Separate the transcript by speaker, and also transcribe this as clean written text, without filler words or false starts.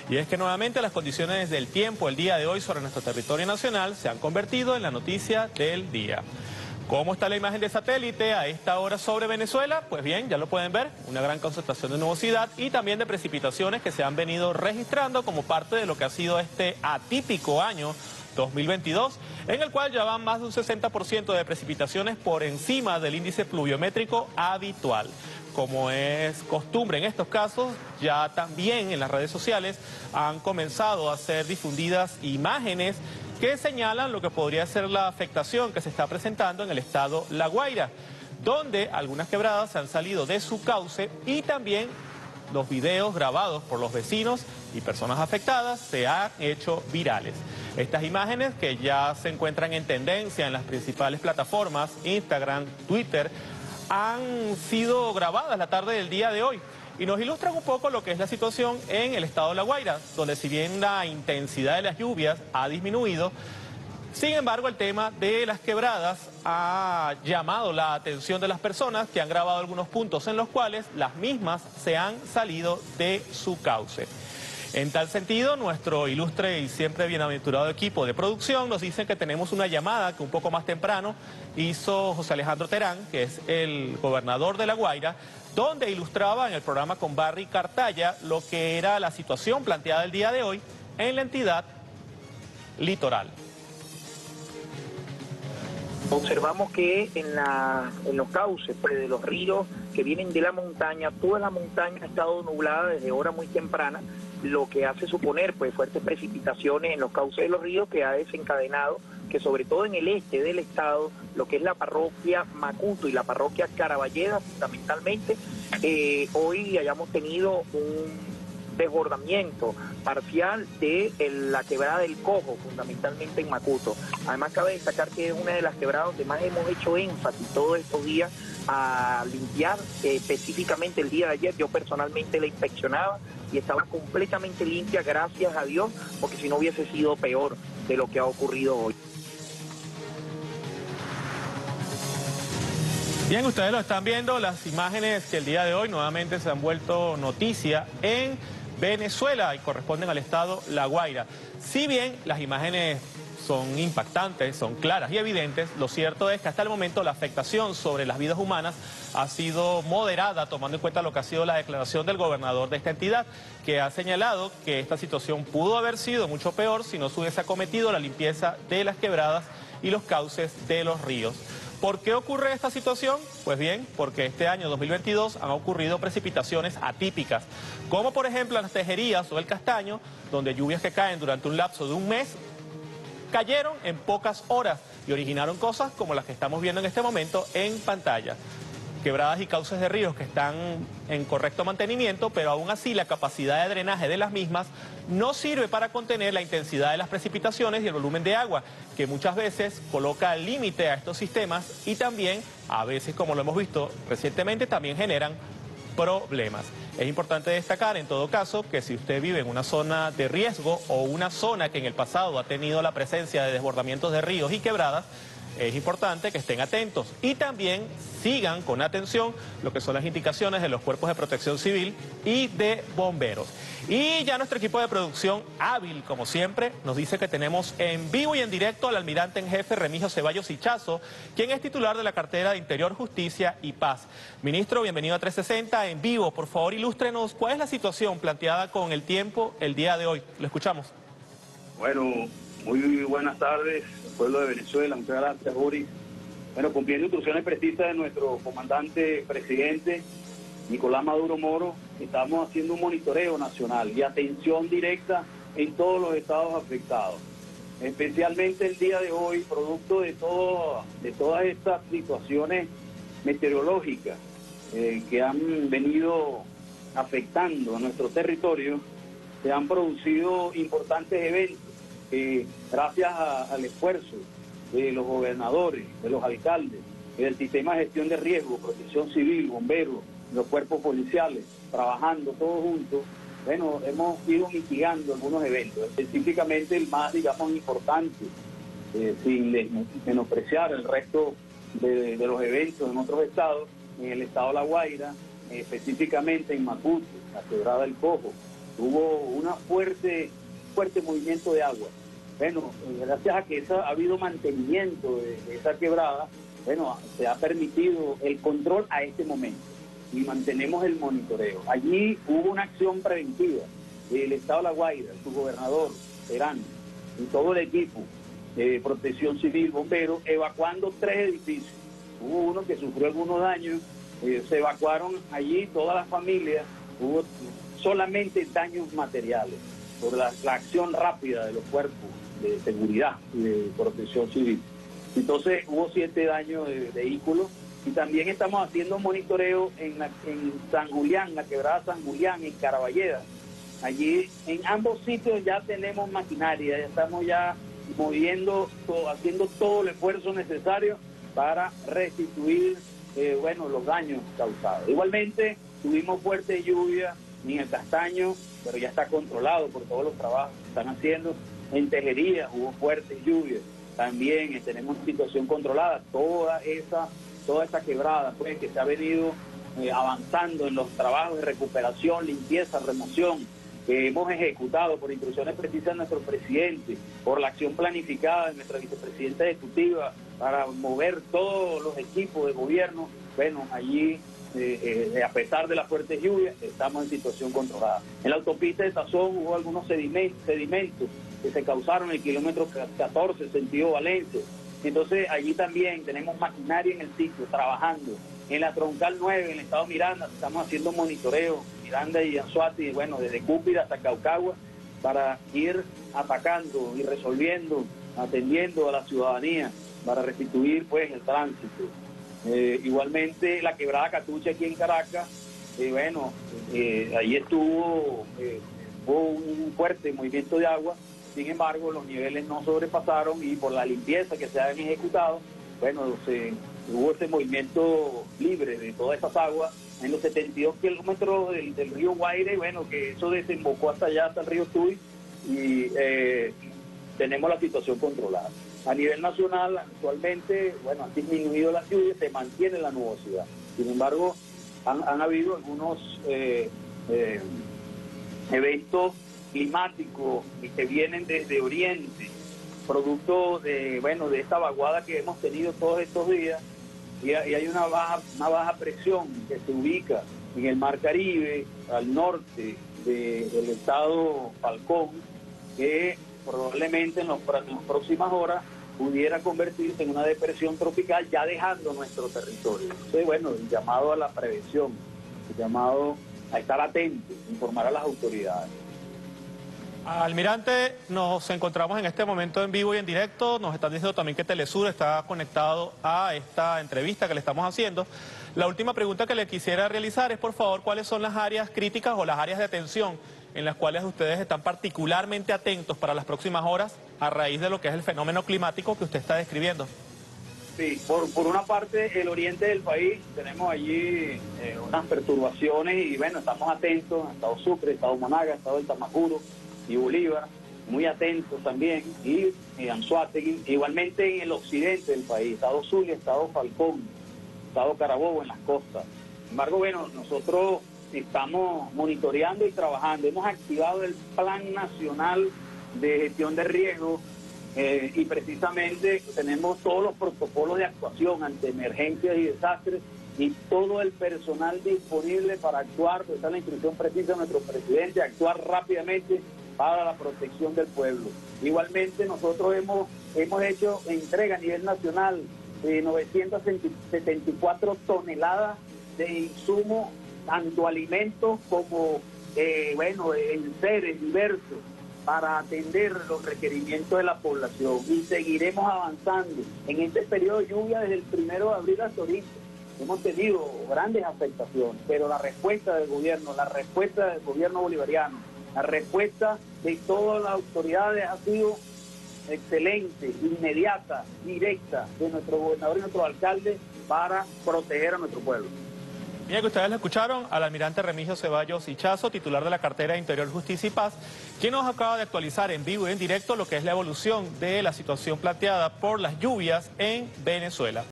Speaker 1: Y es que nuevamente las condiciones del tiempo el día de hoy sobre nuestro territorio nacional se han convertido en la noticia del día. ¿Cómo está la imagen de satélite a esta hora sobre Venezuela? Pues bien, ya lo pueden ver, una gran concentración de nubosidad y también de precipitaciones que se han venido registrando como parte de lo que ha sido este atípico año 2022, en el cual ya van más de un 60% de precipitaciones por encima del índice pluviométrico habitual. Como es costumbre en estos casos, ya también en las redes sociales han comenzado a ser difundidas imágenes que señalan lo que podría ser la afectación que se está presentando en el estado La Guaira, donde algunas quebradas se han salido de su cauce y también los videos grabados por los vecinos y personas afectadas se han hecho virales. Estas imágenes, que ya se encuentran en tendencia en las principales plataformas, Instagram, Twitter, han sido grabadas la tarde del día de hoy y nos ilustran un poco lo que es la situación en el estado de La Guaira, donde si bien la intensidad de las lluvias ha disminuido, sin embargo el tema de las quebradas ha llamado la atención de las personas que han grabado algunos puntos en los cuales las mismas se han salido de su cauce. En tal sentido, nuestro ilustre y siempre bienaventurado equipo de producción nos dice que tenemos una llamada que un poco más temprano hizo José Alejandro Terán, que es el gobernador de La Guaira, donde ilustraba en el programa con Barry Cartaya lo que era la situación planteada el día de hoy en la entidad litoral.
Speaker 2: Observamos que en los cauces de los ríos que vienen de la montaña, toda la montaña ha estado nublada desde hora muy temprana, lo que hace suponer fuertes precipitaciones en los cauces de los ríos, que ha desencadenado que sobre todo en el este del estado, lo que es la parroquia Macuto y la parroquia Caraballeda fundamentalmente, hoy hayamos tenido un desbordamiento parcial de la quebrada del Cojo, fundamentalmente en Macuto. Además cabe destacar que es una de las quebradas donde más hemos hecho énfasis todos estos días a limpiar, específicamente el día de ayer yo personalmente la inspeccionaba y estaba completamente limpia, gracias a Dios, porque si no hubiese sido peor de lo que ha ocurrido hoy.
Speaker 1: Bien, ustedes lo están viendo, las imágenes que el día de hoy nuevamente se han vuelto noticia en Venezuela y corresponden al estado La Guaira. Si bien las imágenes son impactantes, son claras y evidentes, lo cierto es que hasta el momento la afectación sobre las vidas humanas ha sido moderada, tomando en cuenta lo que ha sido la declaración del gobernador de esta entidad, que ha señalado que esta situación pudo haber sido mucho peor si no se hubiese acometido la limpieza de las quebradas y los cauces de los ríos. ¿Por qué ocurre esta situación? Pues bien, porque este año 2022 han ocurrido precipitaciones atípicas, como por ejemplo en las Tejerías o el Castaño, donde lluvias que caen durante un lapso de un mes cayeron en pocas horas y originaron cosas como las que estamos viendo en este momento en pantalla. Quebradas y cauces de ríos que están en correcto mantenimiento, pero aún así la capacidad de drenaje de las mismas no sirve para contener la intensidad de las precipitaciones y el volumen de agua, que muchas veces coloca límite a estos sistemas y también, a veces, como lo hemos visto recientemente, también generan problemas. Es importante destacar, en todo caso, que si usted vive en una zona de riesgo o una zona que en el pasado ha tenido la presencia de desbordamientos de ríos y quebradas, es importante que estén atentos y también sigan con atención lo que son las indicaciones de los cuerpos de protección civil y de bomberos. Y ya nuestro equipo de producción, hábil como siempre, nos dice que tenemos en vivo y en directo al almirante en jefe Remigio Ceballos Ichazo, quien es titular de la cartera de Interior, Justicia y Paz. Ministro, bienvenido a 360 en vivo. Por favor, ilústrenos cuál es la situación planteada con el tiempo el día de hoy. Lo escuchamos.
Speaker 3: Bueno, muy buenas tardes, pueblo de Venezuela, muchas gracias, Boris. Bueno, cumpliendo instrucciones precisas de nuestro comandante presidente, Nicolás Maduro Moro, estamos haciendo un monitoreo nacional y atención directa en todos los estados afectados. Especialmente el día de hoy, producto de todas estas situaciones meteorológicas que han venido afectando a nuestro territorio, se han producido importantes eventos. Gracias al esfuerzo de los gobernadores, de los alcaldes, del sistema de gestión de riesgo, protección civil, bomberos, los cuerpos policiales, trabajando todos juntos, bueno, hemos ido mitigando algunos eventos, específicamente el más, digamos, importante, sin menospreciar el resto de los eventos en otros estados, en el estado de La Guaira, específicamente en Macuto, la quebrada del Cojo, hubo un fuerte movimiento de agua. Bueno, gracias a que ha habido mantenimiento de esa quebrada, bueno, se ha permitido el control a este momento y mantenemos el monitoreo. Allí hubo una acción preventiva del Estado de La Guaira, su gobernador, Terán, y todo el equipo de Protección Civil, bomberos, evacuando 3 edificios. Hubo uno que sufrió algunos daños, se evacuaron allí todas las familias, hubo solamente daños materiales por la acción rápida de los cuerpos de seguridad y de Protección Civil. Entonces hubo 7 daños de vehículos y también estamos haciendo monitoreo en San Julián, la quebrada San Julián, en Caraballeda. Allí en ambos sitios ya tenemos maquinaria, ya estamos ya moviendo, haciendo todo el esfuerzo necesario para restituir los daños causados. Igualmente tuvimos fuerte lluvia en el Castaño, pero ya está controlado por todos los trabajos que están haciendo. En Tejería hubo fuertes lluvias, también tenemos situación controlada. Toda esa quebrada pues, que se ha venido avanzando en los trabajos de recuperación, limpieza, remoción, que hemos ejecutado por instrucciones precisas de nuestro presidente, por la acción planificada de nuestra vicepresidenta ejecutiva para mover todos los equipos de gobierno. Bueno, allí, a pesar de las fuertes lluvias, estamos en situación controlada. En la autopista de Tazón hubo algunos sedimentos que se causaron en el kilómetro 14, sentido Valencia. Entonces, allí también tenemos maquinaria en el sitio, trabajando. En la troncal 9, en el estado Miranda, estamos haciendo monitoreo, Miranda y Anzoátegui, bueno, desde Cúpira hasta Caucagua, para ir atacando y resolviendo, atendiendo a la ciudadanía, para restituir pues el tránsito. Igualmente la quebrada Catuche aquí en Caracas, ahí hubo un fuerte movimiento de agua. Sin embargo, los niveles no sobrepasaron y por la limpieza que se han ejecutado, hubo este movimiento libre de todas esas aguas en los 72 kilómetros del río Guaire, que eso desembocó hasta allá, hasta el río Tuy, y tenemos la situación controlada. A nivel nacional, actualmente, han disminuido las lluvias, se mantiene la nubosidad. Sin embargo, han habido algunos eventos climáticos que vienen desde Oriente, producto de esta vaguada que hemos tenido todos estos días, y hay una baja presión que se ubica en el Mar Caribe, al norte del estado Falcón, que probablemente en las próximas horas pudiera convertirse en una depresión tropical, ya dejando nuestro territorio. Entonces, el llamado a la prevención, el llamado a estar atentos, informar a las autoridades.
Speaker 1: Almirante, nos encontramos en este momento en vivo y en directo. Nos están diciendo también que Telesur está conectado a esta entrevista que le estamos haciendo. La última pregunta que le quisiera realizar es, por favor, ¿cuáles son las áreas críticas o las áreas de atención en las cuales ustedes están particularmente atentos para las próximas horas a raíz de lo que es el fenómeno climático que usted está describiendo?
Speaker 3: Sí, por una parte, el oriente del país, tenemos allí unas perturbaciones y estamos atentos, estado Sucre, estado Monaga, estado del Tamacuro y Bolívar, muy atentos también, y Anzoátegui. Igualmente en el occidente del país, estado Zulia, estado Falcón, estado Carabobo, en las costas. Sin embargo, nosotros estamos monitoreando y trabajando. Hemos activado el Plan Nacional de Gestión de Riesgo y precisamente tenemos todos los protocolos de actuación ante emergencias y desastres y todo el personal disponible para actuar, pues está la instrucción precisa de nuestro presidente, actuar rápidamente para la protección del pueblo. Igualmente nosotros hemos hecho entrega a nivel nacional de 974 toneladas de insumos, tanto alimentos como enseres diversos, para atender los requerimientos de la población, y seguiremos avanzando en este periodo de lluvia desde el 1 de abril hasta ahorita. Hemos tenido grandes afectaciones, pero la respuesta del gobierno bolivariano, la respuesta de todas las autoridades ha sido excelente, inmediata, directa, de nuestro gobernador y nuestro alcalde para proteger a nuestro pueblo.
Speaker 1: Bien, que ustedes lo escucharon al almirante Remigio Ceballos Ichazo, titular de la cartera de Interior, Justicia y Paz, quien nos acaba de actualizar en vivo y en directo lo que es la evolución de la situación planteada por las lluvias en Venezuela.